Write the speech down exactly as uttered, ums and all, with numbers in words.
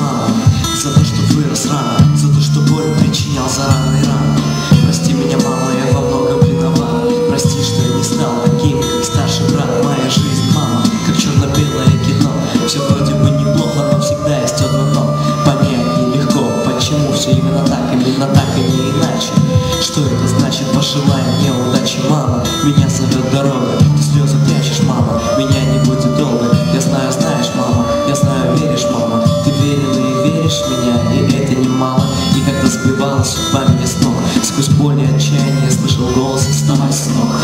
мама, за то, что вырос рано, за то, что боль причинял за рано и рано. Прости меня, мама, я во многом виноват. Прости, что я не стал таким, как старший брат. Моя жизнь, мама, как черно-белое кино. Все вроде бы неплохо, но всегда есть одно но. Понять нелегко, почему все именно так, именно так и не иначе. Что это значит? Пожелай мне удачи, мама. Меня зовет дорога, ты слезы прячешь, мама. Меня не будет долго, я знаю, знаешь, мама. Я знаю, веришь, мама. Ты верила и веришь в меня, и это немало. И когда сбивала судьба меня с ног, сквозь боль и отчаяние слышал голос: вставай, сынок.